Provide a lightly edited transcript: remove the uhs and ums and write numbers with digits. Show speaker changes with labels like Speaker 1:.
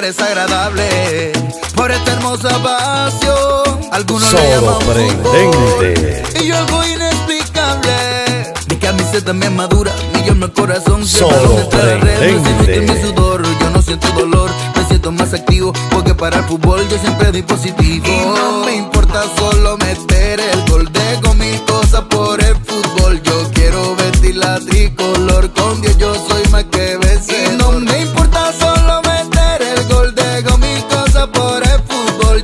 Speaker 1: es agradable por esta hermosa pasión. Algunos le llaman
Speaker 2: sorprendente
Speaker 1: fútbol, y yo algo inexplicable. Mi camiseta me madura, mi yo en el corazón. Si el balón entra a la red, no siento mi sudor. Yo no siento dolor, me siento más activo, porque para el fútbol yo siempre doy positivo. Y no me importa, solo meter el gol. Dejo mil cosas por